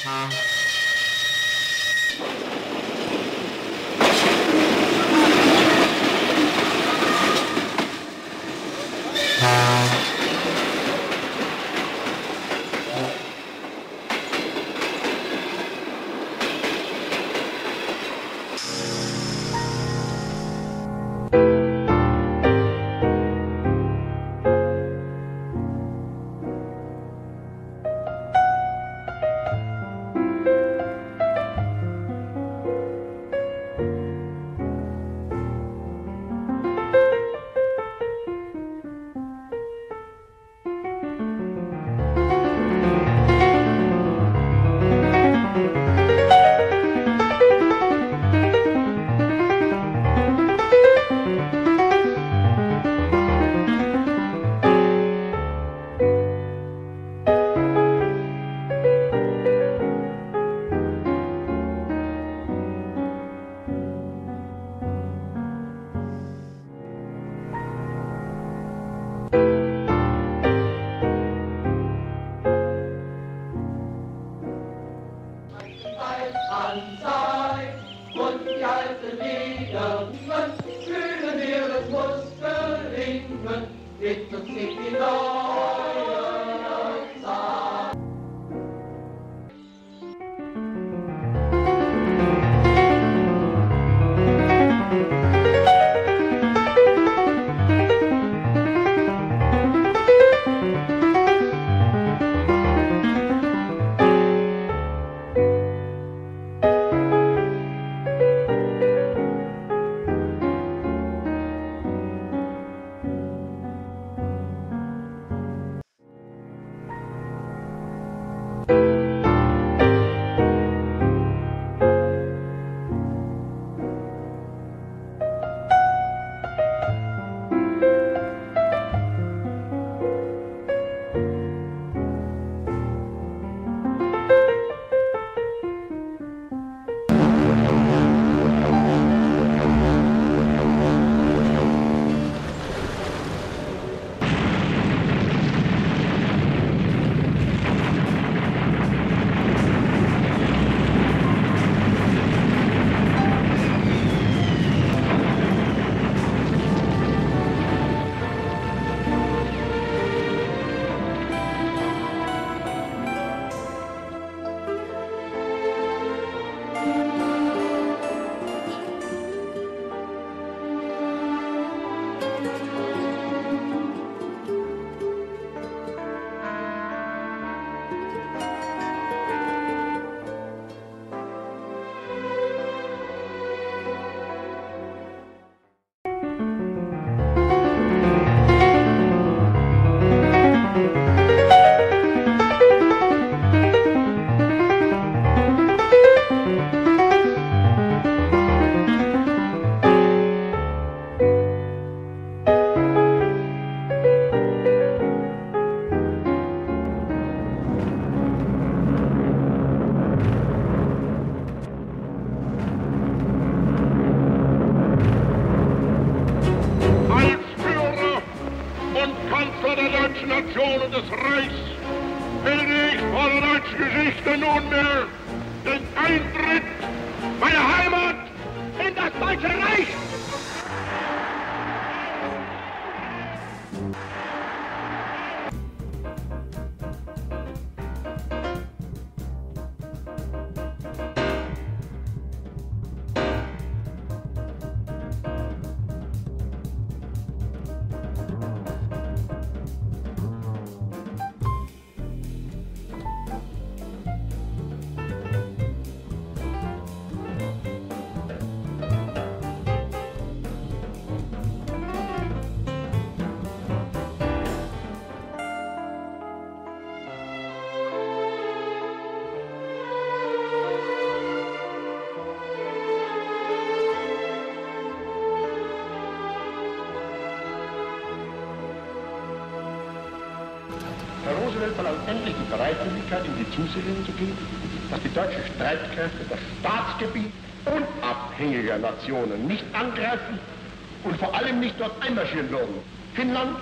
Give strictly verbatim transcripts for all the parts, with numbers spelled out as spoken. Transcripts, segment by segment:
Nationen des Reichs werde ich vor der deutschen Geschichte nunmehr den Eintritt meiner Heimat in das Deutsche Reich. Herr Roosevelt verlangt endlich die Bereitwilligkeit, in die Zusicherung zu geben, dass die deutschen Streitkräfte das Staatsgebiet unabhängiger Nationen nicht angreifen und vor allem nicht dort einmarschieren würden. Finnland,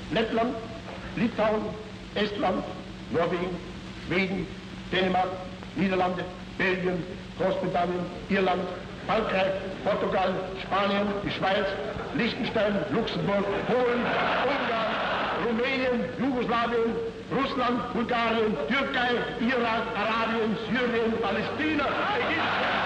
Lettland, Litauen, Estland, Norwegen, Schweden, Dänemark, Niederlande, Belgien, Großbritannien, Irland, Frankreich, Portugal, Spanien, die Schweiz, Liechtenstein, Luxemburg, Polen, Ungarn, Rumänien, Jugoslawien, Russland, Bulgarien, Türkei, Irak, Arabien, Syrien, Palästina, Ägypten.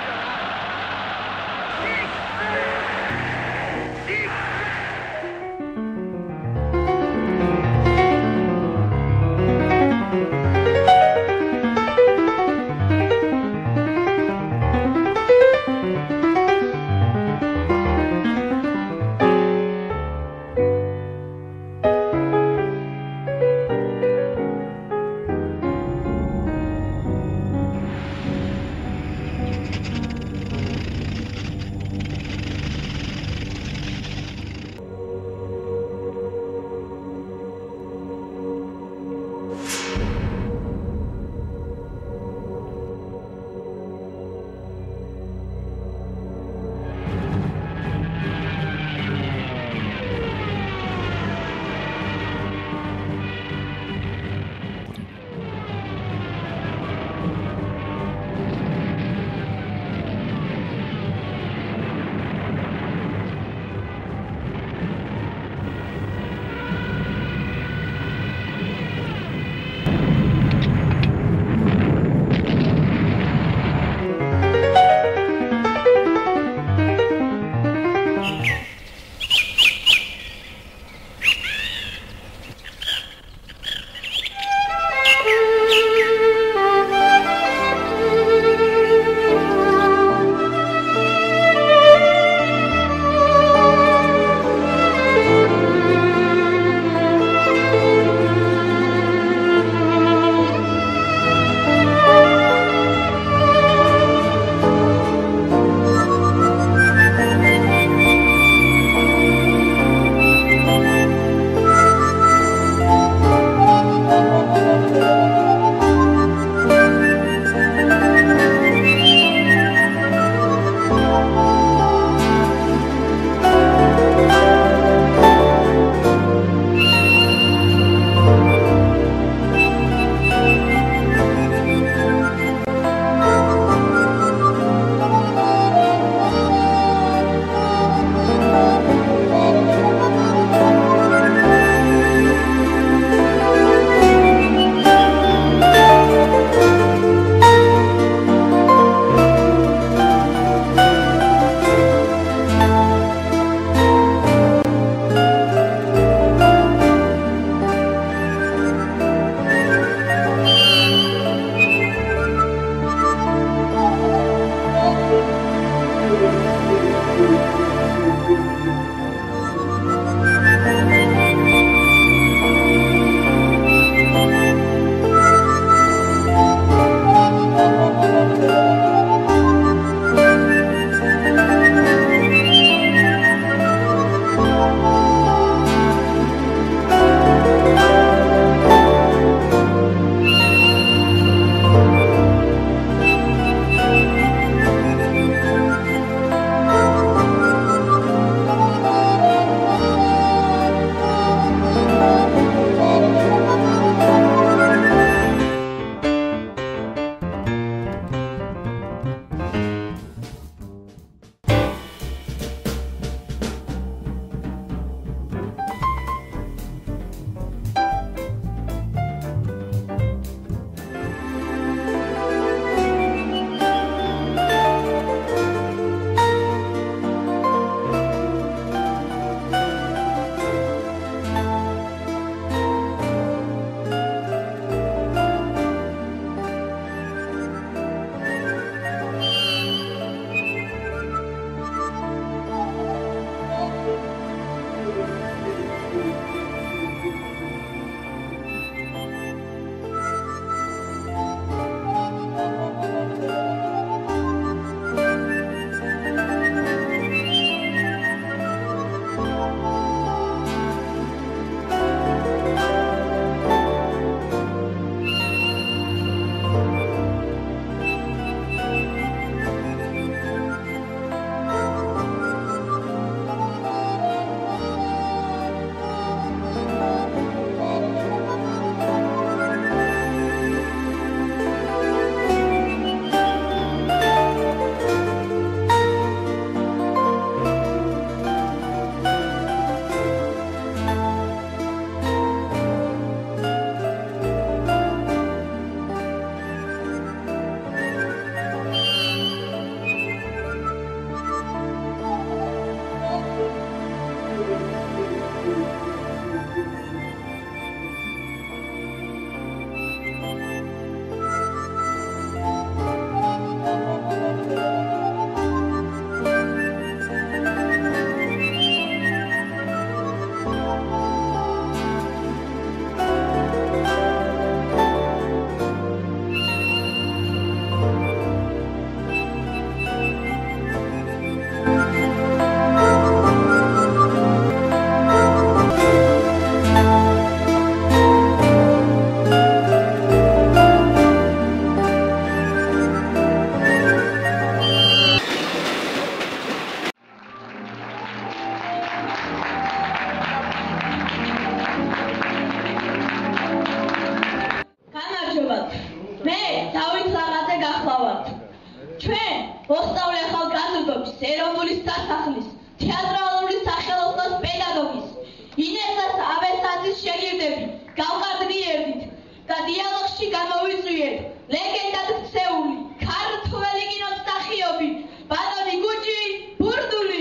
მოსწავლე ახალგაზრდობის ეროვნული სასახლის თეატრალური სახელოსნოს პედაგოგის ინესას ავესაძის შეგირდები გავყადნიერდით და დიალოგში გამოვიწვიეთ ლეგენდად ქცეული ქართველი კინოს მსახიობი ბატონი გუჯი ბურდული.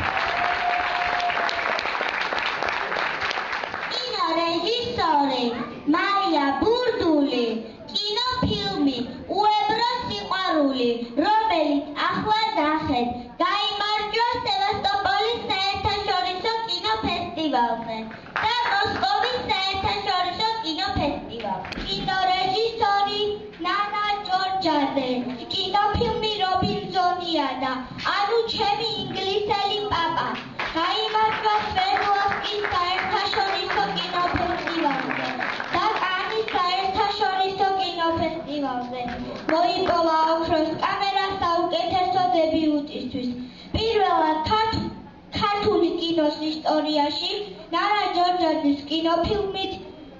კინორეჟისორი მაია ბურდული, კინოფილმი უებრო სიყვარული, რომელიც ახლა ნახეთ, გაიმარჯვა სევასტოპოლის საერთაშორისო კინოფესტივალზე და მოსკოვის საერთაშორისო კინოფესტივალზე. კინორეჟისორი ნანა ჯორჯაძე, კინოფილმი რობინზონია და ანუ ჩემი ინგლისელი პაპა, გაიმარჯვა სვერდლოვსკის საერთაშორისო კინოფესტივალზე და კანის საერთაშორისო კინოფესტივალზე. მოიპოვა ოქროს კამერა საუკეთესო დებიუტისთვის. პირველად ქართული კინოს ისტორიაში ნანა ჯორჯაძის კინოფილმით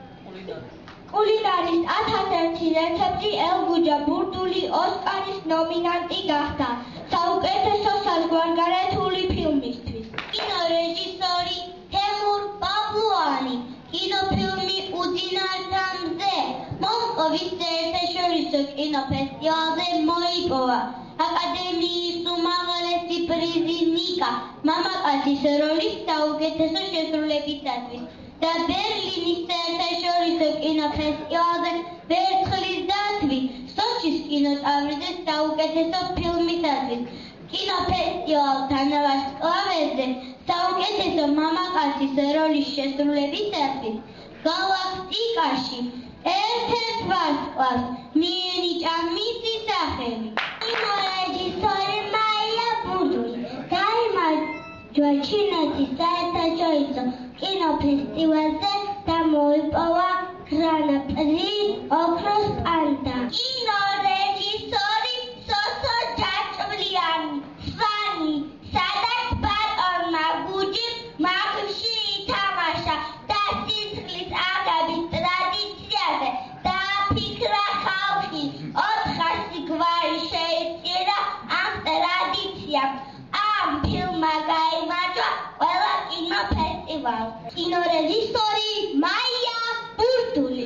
კულინარის ათასერთი რეცეპტი ელგუჯა ბურდული ოსკარის ნომინანტი გახდა საუკეთესო საზღვარგარეთული ფილმისთვის. კინორეჟისორი თემურ პავლუანი, კინოფილმი უძინართა მზე მოსკოვის საერთაშორისო კინოფესტივალზე მოიპოვა აკადემიის უმაღლესი პრიზი ნიკა მამაკაცის როლის საუკეთესო შესრულებისათვის და ბერლინის საერთაშორისო კინოფესტივალზე ვერცხლის დათვი სოჩის კინოტავრიზე საუკეთესო ფილმისათვის. კინოფესტივალთან ვარსკვლავედზე საუკეთესო მამაკაცის როლის შესრულებისათვის გალაქტიკაში ერთ-ერთ ვარსკვლავს მიენიჭა მისი სახელი. კინორეჟისორი მაია ბურდული გაიმარჯვა ჩინეთის საერთაშორისო კინოფესტივალზე და მოიპოვა გრან პრი ოქროს პანდა. კინორეჟისორი სოსო ჯაჭვლიანი სვანი, სადაც ბატონმა გუჯიმ მაღლში ითამაშა და სისხლის აღების ტრადიციაზე დააფიქრა ხალხი. ოთხასი გვარი შეიწირა ამ ტრადიციამ. ამ ფილმმა გაიმარჯვა ყველა კინოფესტივალზე. კინორეჟისორი მაია ბურდული.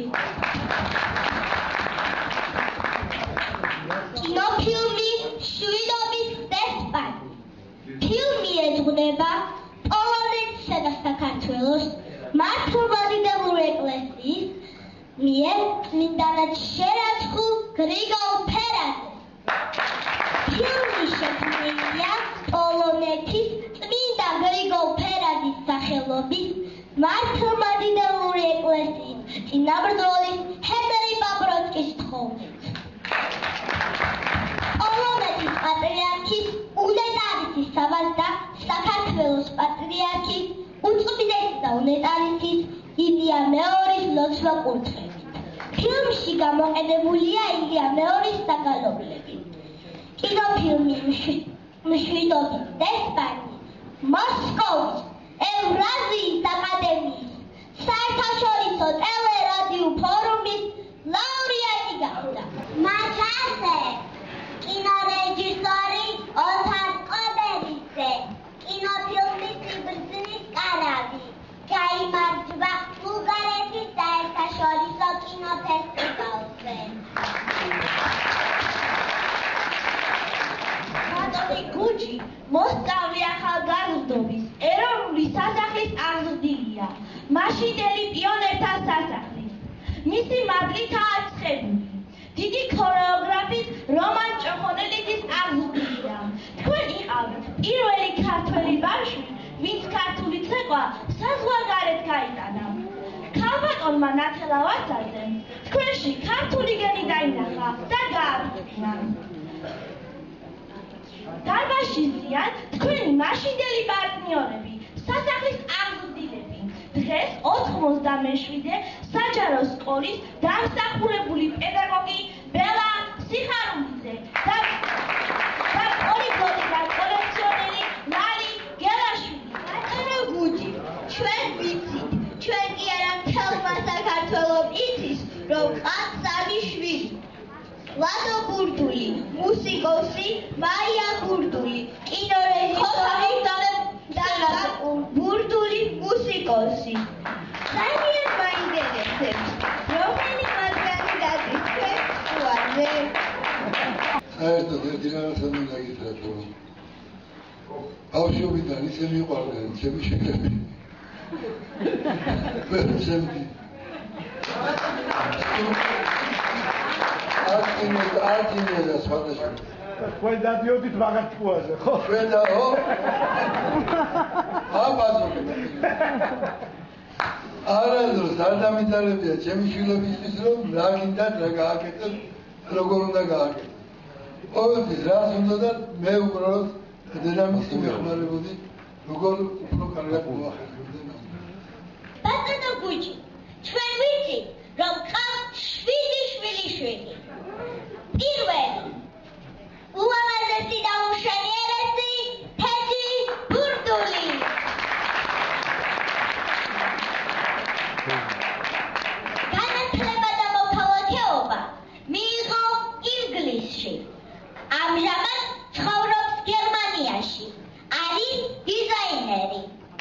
კინოფილმი შვიდობის დესპანი. ფილმი ეძღვნება პოლონეთსა და საქართველოს მართლმადიდებლური ეკლესიის მიერ წმინდანად შერაცხულ გრიგოლ ფერაძეს. ფილმი შექმნილია პოლონეთის წმინდა გრიგოლ ფერაძის სახელობის მართლმადიდებლური ეკლესიის წინამძღვრის ჰენრი ბაბროცკის თხოვნით. პოლონეთის პატრიარქის უნეტარისის საბას და საქართველოს პატრიარქის უწმიდესი და უნეტარისის ილია მეორის ლოცვა კურთხევით. ფილმში გამოყენებულია ილია მეორის საგალობლები. კინოფილმი მშვიდობის დესპანი მოსკოვის ევრაზიის აკადემიის საერთაშორისო ტელერადიო ფორუმის ლაურეატი გახდა. მათ ასე კინორეჟისორი ოთარ ყობერიძე, კინოფილმი სიბრძნის კარავი გაიმარჯვა ბულგარეთის საერთაშორისო კინოფესტივალზე. ბატონი გუჯი მოსწავლე ახალგაზრდობის ეროვნული სასახლის აღზრდილია, მაშინდელი პიონერთა სასახლის. მისი მადლითაა ცხებული. დიდი ქორეოგრაფის რომან ჭოხონელიძის აღზრდილია. თქვენ იყავით პირველი ქართველი ბავშვი, ვინც ქართული ცეკვა საზღვარგარეთ გაიტანა. ქალბატონმა ნათელა ვასაძემ თქვენში ქართული გენი დაინახა და გააფრთხილა. დარბაზში ზიან თქვენი მაშინდელი პარტნიორები, სასახლის აღზრდილები. დღეს ოთხმოცდამეშვიდე საჯარო სკოლის დამსახურებული პედაგოგი ბელა სიხარულიძე და და პოლიგლოტი კოლექციონერი ლალი გელაშვილი. ბატონო გუჯი, ჩვენ ვიცით, ჩვენ კი არა მთელმა საქართველომ იცის, რომ ყავს სამი შვილი. ლადო ბურდული, მუსიკოსი მაია ბურდული, კინორეჟისორი და ბურდული მუსიკოსი. ძალიან მაინტერესებს, რომელი მათგანი დადის თქვენ სკოლაზე? საერთოდ ერთი რაღაცა მინდა გითხრათ, რომ ბავშვობიდან ისე მიყვარდნენ ჩემი შეკრები. ვერცემდი. არტინე არტინე და სხვადასხვა. თქვენ დადიოდით მაგარ ჭკუაზე, ხო? ჩვენ და ხო? აბაზობი. არასდროს არ დამიტარებია ჩემი შვილებისთვის, რომ რა გინდათ, რა გააკეთოთ, როგორ უნდა გააკეთოთ. ყოველთვის რას უნდა და მე უბრალოდ დედამისი მეხმარებოდი, როგორ უფრო კარგად მოახერხებდე. ბატონო გუჩი, ჩვენ ვიცით, რომ ყავთ შვიდი შვილიშვილი. პირველი, ულამაზესი და უშენიერესი თეჯი ბურდული. განათლება და მოქალაქეობა მიიღო ინგლისში. ამჟამად ცხოვრობს გერმანიაში. არის დიზაინერი.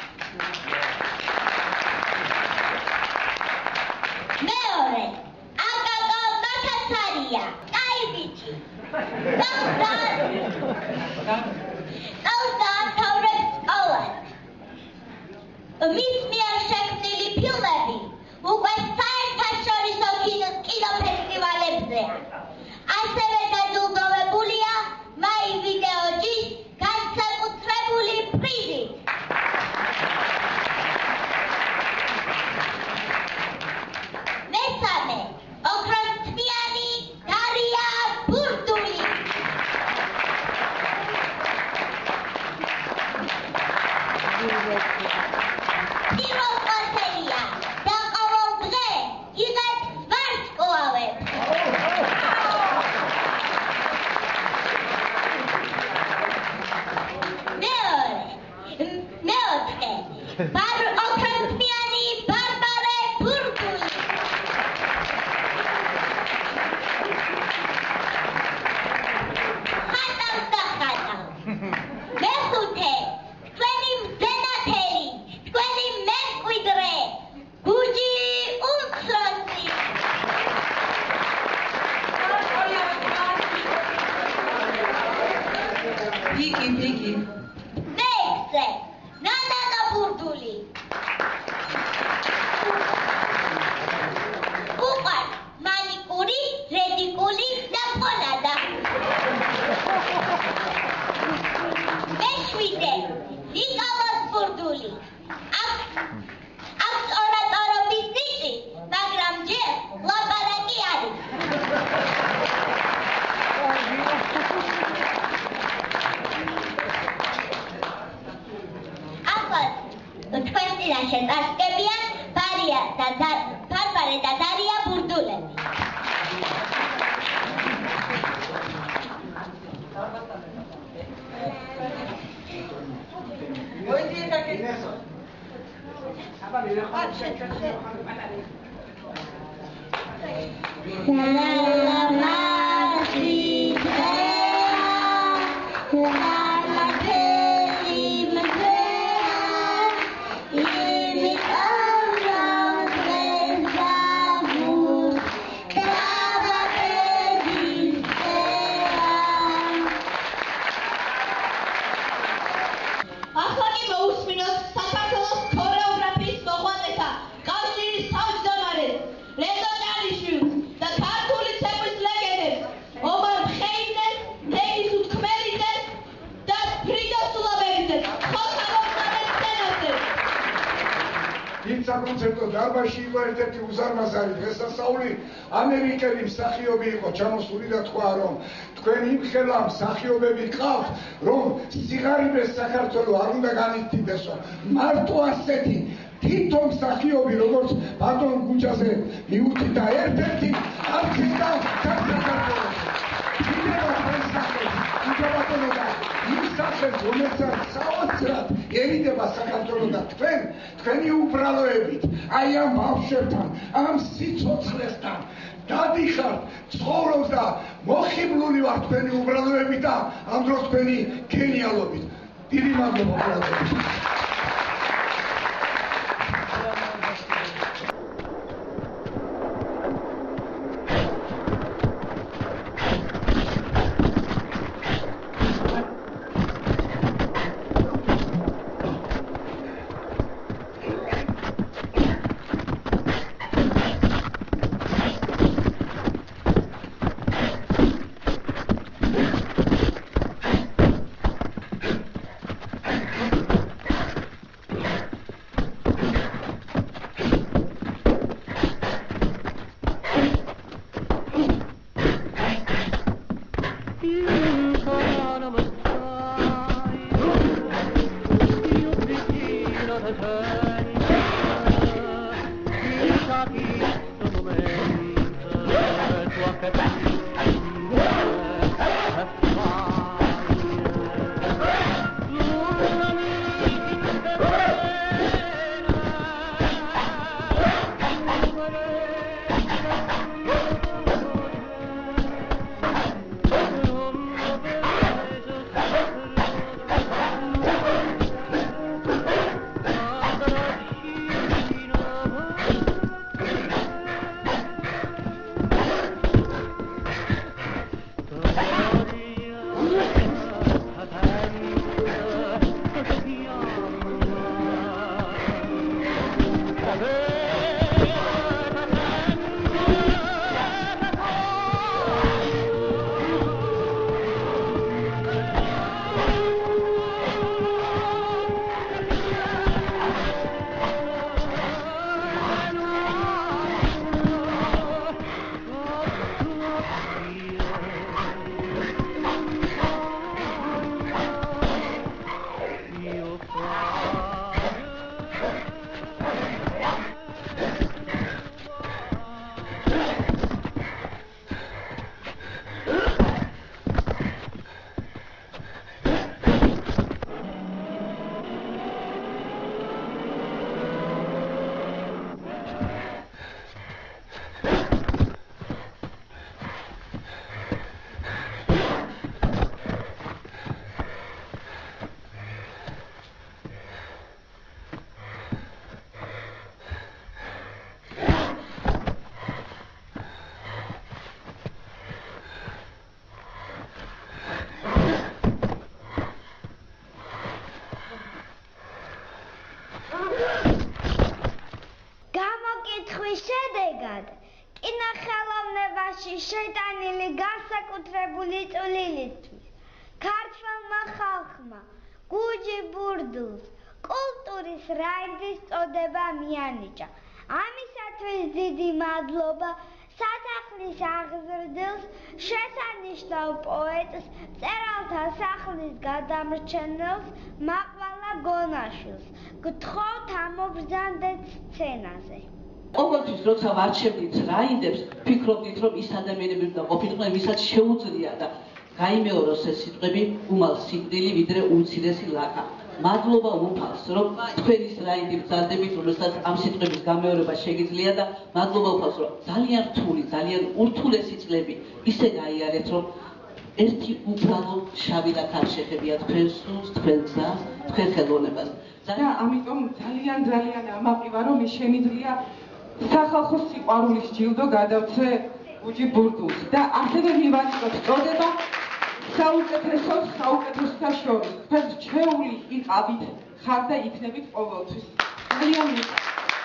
მეორე, აკაკა მათაცარია, კაიბიჭი. ყავს დაამთავრებს სკოლას. მის მიერ შექმნილი ფილმები უკვე საერთაშორისო კინოფესტივალებზეა. ასევე დაჯილდოვებულია მაი ვიდეოჯის განსაკუთრებული პრიზით. მესამე, ოქროთმიანი დარია ბურდული. პირველ კლასელია და ყოველ დღე იღებს ვარსკვლავებს. მეოთხე, ოქროთმიანი ბარბარე ბურდული. ხატავს და ხატავს. მეხუთე, თქვენი მზენათელი, თქვენი მემკვიდრე, გუჯი უმცროსი. ბიკი, ბიკი. მეექვსე, ნანანა ბურდული. უყვარს მანიკური, რედიკული და ფონადა. მეშვიდე, ნიკოლოზ ბურდული. აქვს ორატორობის ნიჭი, მაგრამ ჯერ ლაპარაკი არის. თქვენ წინაშე წარსკებიან ბარია და ბარბარე და დარია ბურდულები. საკონცერტო დარბაზში იყო ერთ-ერთი უზარმაზარი დღესასწაული. ამერიკელი მსახიობი იყო ჩამოსული და თქვა, რომ თქვენ იმხელა მსახიობები გყავთ, რომ სიღარიბეს საქართველოს არ უნდა განიცდიდესო. მარტო ასეთი თითო მსახიობი, როგორც ბატონ გუჯაზე მიუწი და ერთ-ერთი არც ისდა საქართველოს. იქნება პრესახელი, იქნება და ისახელს, რომელსაც საოცრად ერიდება საქართველოს და თქვენ, თქვენი უბრალოებით, აი ამ ბავშვებთან, ამ სიცოცხლესთან დადიხართ, ცხოვრობს და მოხიბლული ვარ თქვენი უბრალოებით და ამ დროს თქვენი გენიალობით. დიდი მადლობა უბრალოებისთვის. შეტანილი განსაკუთრებული წვლილისთვის ქართველმა ხალხმა გუჯი ბურდულს კულტურის რაინდის წოდება მიანიჭა. ამისათვის დიდი მადლობა სასახლის აღზრდილს, შესანიშნავ პოეტს, მწერალთა სახლის გადამრჩენელს მაყვალა გონაშვილს. გთხოვთ ამობრძანდეთ სცენაზე. ყოველთვის როცა ვარჩევდით რაინდებს, ფიქრობდით, რომ ის ადამიანები უნდა ყოფილიყო, ვისაც შეუძლია და გაიმეოროს ეს სიტყვები უმალ სიკვდილი, ვიდრე უმცირესი ლაკა. მადლობა უფალს, რომ თქვენის რაინდი ბრძანდებით, რომელსაც ამ სიტყვების გამეორება შეგიძლია და მადლობა უფალს, რომ ძალიან რთული, ძალიან ურთულესი წლები ისე გაიარეთ, რომ ერთი უბრალო შავი ლაქა შეხებია თქვენ სულს, თქვენ გზას, თქვენ ხელოვნებას. და ამიტომ ძალიან ძალიან ამაყი ვარ, რომ შემიძლია სახალხო სიყვარულის ჯილდო გადავცე გუჯი ბურდულს და ასევე მივაწყოთ წოდება საუკეთესო საუკეთესოთა შორის. თქვენ რჩეული იყავით, ხარ და იქნებით ყოველთვის. ძალიან მიხარ.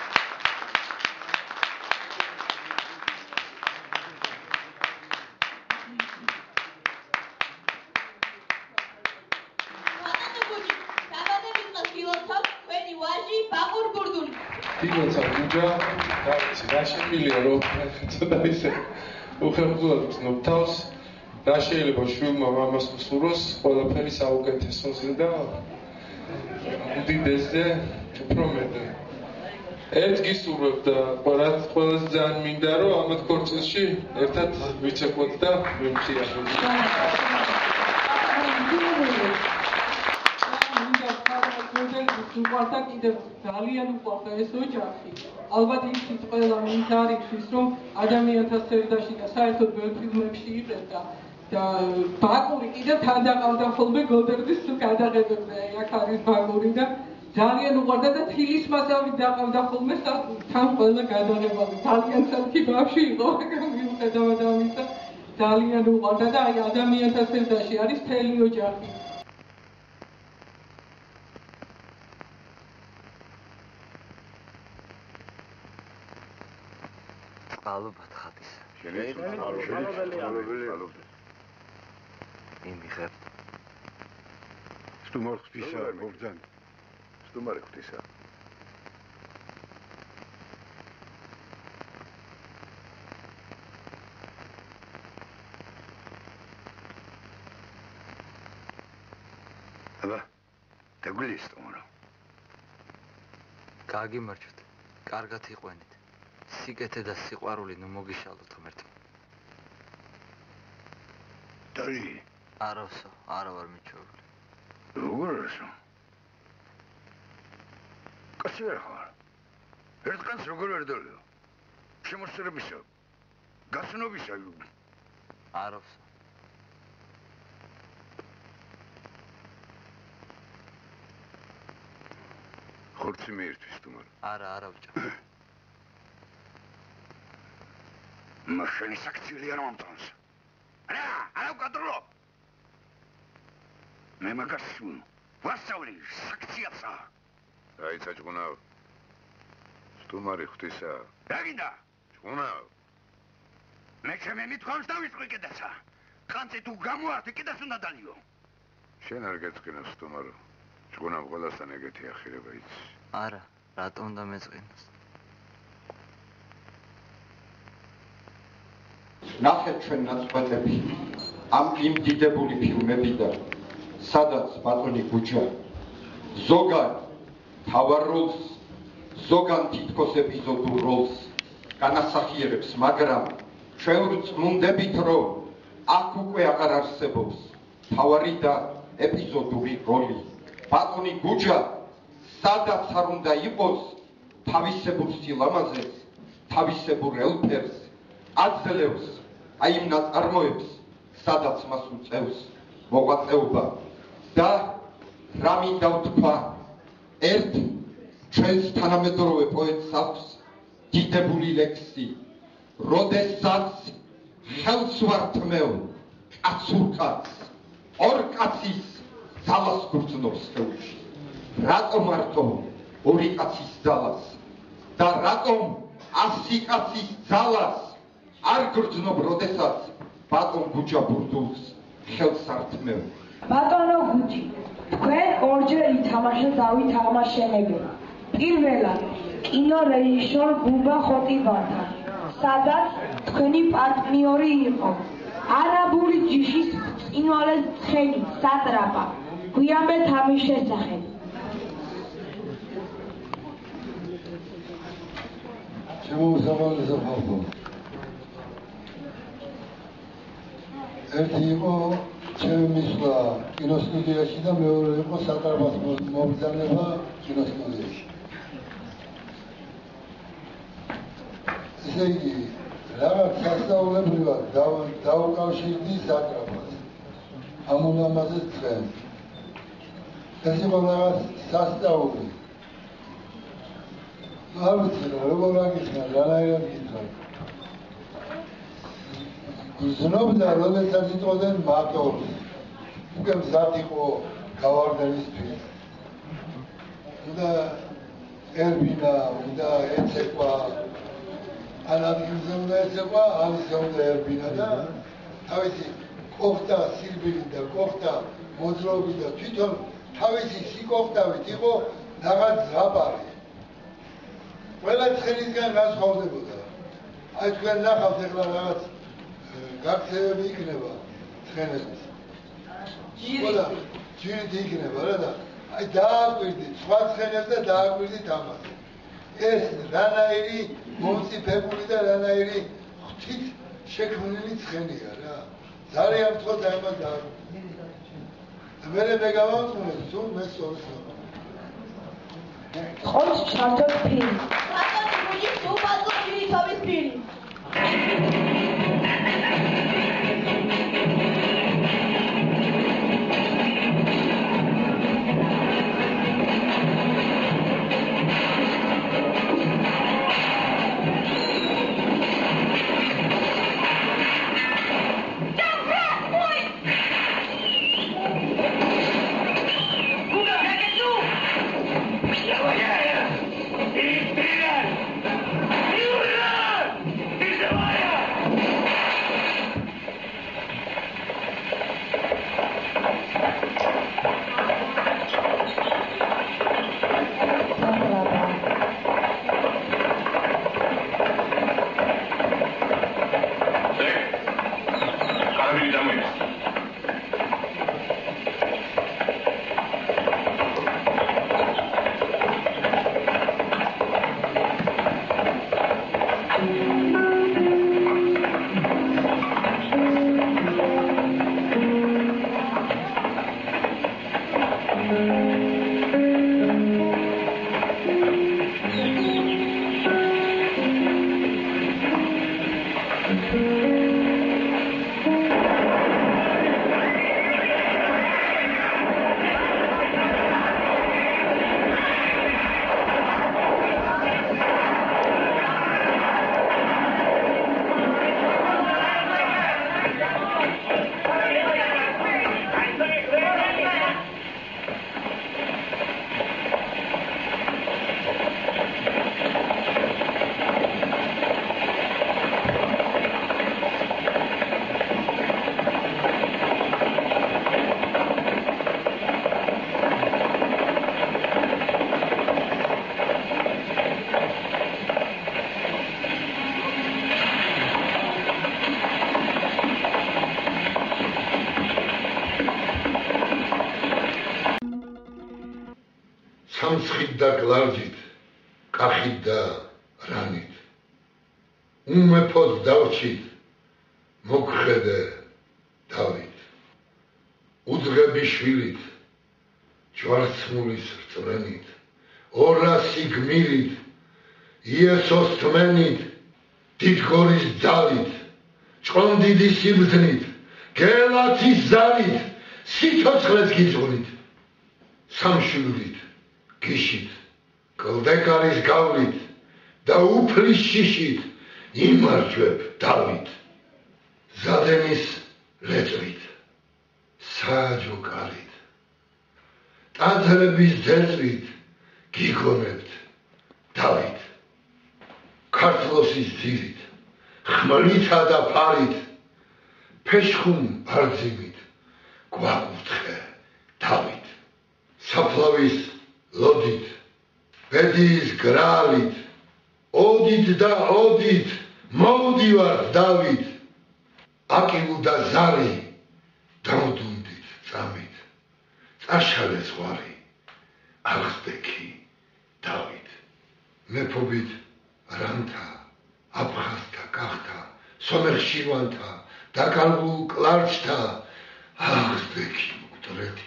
Tīkot gudžā, tāpēc rašēmīļie ropi, tad arī უხერხულად ნოფთავს რა შეიძლება შვილმა მამას უსურვოს ყველაფერი საუკეთესოზე და უდიდესზე უფრო მეტი. ერთ გისურვებ და ყველას ყველას ძალიან მინდა რომ ამ ქორწილში ერთად ვიცეკვოთ და ვიმხიაროთ. მინდა უყვარდა კიდევ ძალიან უყვარდა ეს ოჯახი. ალბათ იცით ყველა ვინც არის ის რომ ადამიანთა სერდაში და საერთოდ ბევრ ფილმებში იყენდა და ბაკური კიდევ თან დაყავდა ხოლმე გოდერძის გადაღებებზე. აქ არის ბაკური და ძალიან უყვარდა და თილის მასავით დაყავდა ხოლმე თან ყველა გადაღებაზე. ძალიან ცალკე ბავშვი იყო, მიუხედავად ამისა ძალიან უყვარდა და აი ადამიანთა სერდაში არის მთელი ოჯახი. ალბათ ხატის. იმიღებ. სტუმარ ღვთისა, მოგძან. სტუმარი ღვთისა. აბა, დაგვილის სტუმარო. გაგიმარჯვეთ. კარგად იყვენით. სიკეთე და სიყვარული ნუ მოგიშალოთ ღმერთმა. დარი. არავსო, არა ვარ მიჩვეული. როგორსო? კაცი ვერ ხარ. ერთგანს როგორ ვერ დოლიო? შემოსწრებისა. გასნობისა. არავსო. ხორცი მეირთვის თუმარ. არა, არა ბჭა. машини секции არ მომწონს. რა, არა უკადრო. მე მაგას ვასწავლი секციაცა. აი საჭუნა. სტუმარი ღვთისა. რა გინდა? ჭუნა. მე ჩემი მithქვამს დავიწყე კიდეცა. ხანძი თუ გამოართე კიდეს უნდა დალიო. შენ არ გეწყინოს სტუმარო. ჭუნა ყველასთან ეგეთი ახირება იცი. არა, რატომ უნდა მეწყინოს? ნახეთ ჩვენ ნაწყვეტები ამ იმდიდებული ფილმებიდან, სადაც ბატონი გუჯა ზოგან თავარ როლს, ზოგან თითქოს ეპიზოდურ როლს განასახიერებს, მაგრამ ჩვენ ვწმუნდებით, რომ აქ უკვე აღარ არსებობს თავარი და ეპიზოდური როლი. ბატონი გუჯა სადაც არ უნდა იყოს თავისებურ სილამაზეს, თავისებურ ელფერს აძლევს აი იმ ნაწარმოებს, სადაც მას უწევს მოღვაწეობა და რა მინდა ვთქვა, ერთ ჩვენს თანამედროვე პოეტს აქვს დიდებული ლექსი, როდესაც ხელს ვართმევ კაცურ კაცს, ორ კაცის ძალას გრძნობს ხელში. რატომ მარტო ორი კაცის ძალას და რატომ ასი კაცის ძალას არ გრძნობ, როდესაც ბატონ გუჯა ბურდულს ხელს ართმევ. ბატონო გუჯი, თქვენ ორჯერ ითამაშეთ დავით აღმაშენებელი. პირველად კინო რეჟისორ ბუბა ხოტიბაძე, სადაც თქვენი პარტნიორი იყო არაბული ჯიშის წინვალეს ცხენი სატრაპა. გვიამბეთ ამის შესახებ. შემოსავალზე ხალხო. ერთი იყო ჩემი მისვლა კინოსტუდიაში და მეორე იყო სატრაპას მობრძანება კინოსტუდიაში. ესე იგი, რაღაც სასწაულებრივად დაუკავშირდი სატრაპას. ამუნამაზეს ცხენს. ეს იყო რაღაც სასწაული. არ ვიცი რა, როგორ აგიხსნა, რანაირად გითხრა. გრძნობდა, როდესაც იტყოდნენ მატორს. უკვე მზად იყო გავარდნისთვის. უნდა ერბინა, უნდა ეცეკვა. ან ადგილზე უნდა ეცეკვა, ან ისე უნდა ერბინა და თავისი კოხტა სირბილი და კოხტა მოძრაობით და თვითონ თავისი სიკოხტავით იყო რაღაც ზღაპარი. ყველა ცხენისგან განსხვავდებოდა. აი თქვენ ნახავთ ეხლა რაღაც გაქცევები იქნება ცხენების. ყველა ჯირით იქნება რა და აი დააკვირდით სხვა ცხენებს და დააკვირდით ამას. ეს რანაირი მომწიფებული და რანაირი ღვთით შექმნილი ცხენია რა. ძალიან მწოთ აი მას დააკვირდით. მერე მე გავამწუნეთ, თუ მე სწორს ვამბობ. ხოთ ჩართოთ ფილმი. ბატონი გუჯი სუბაზო ჯივითავის ფილმი. სამცხით და გლავჯით, კახით და რანით. უმეფოდ დავჩით, მოგხედე დავით. უძღები შვილით, ჯვარცმულის რწმენით, ორასი გმირით, იესოს თმენით, დიდგორის ძალით, ჭყონდიდი სიბრძნით, გელათის ზალით, სიცოცხლეს გიძღვნით. სამშვილდით, გიშით, კლდეკარის გავლით და უფლის შიშით იმარჯვებ დავით. ზადენის ლეწვით, სააჯო კარით, ტაძრების ძეწვით გიგონებთ დავით. ქართლოსის ძირით, ხმლითა და ფარით, ფეშხუმ ბარძიმით გვაკურთხე დავით. საფლავის ლოდით, ბედიის გრალით, ოდით და ოდით მოვდივართ დავით. აკილუ და ზარი დავდუნდით წამით, წაშალე ზღვარი აღსდექი დავით. მეფობით რანთა, აფხაზთა კახთა, სომეხშივანთა, დაკარგულ კლარჯთა აღსდექი მკვდრეთით.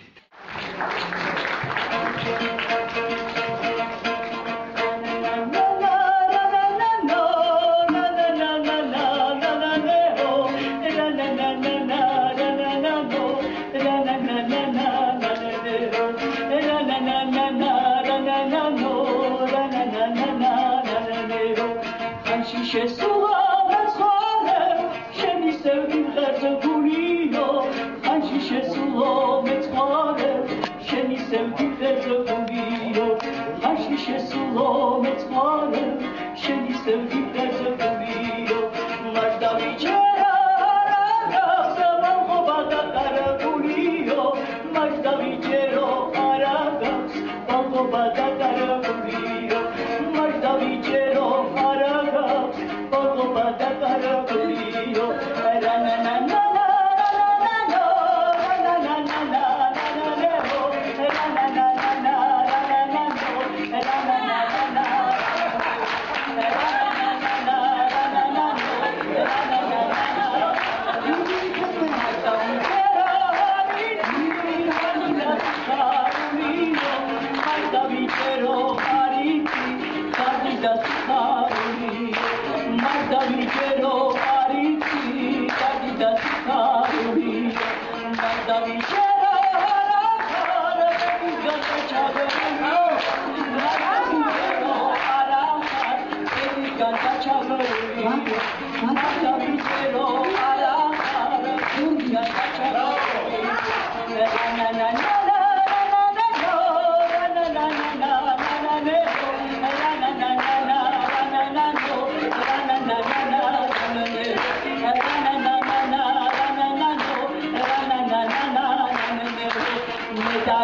Na na na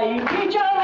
აი ბიჭო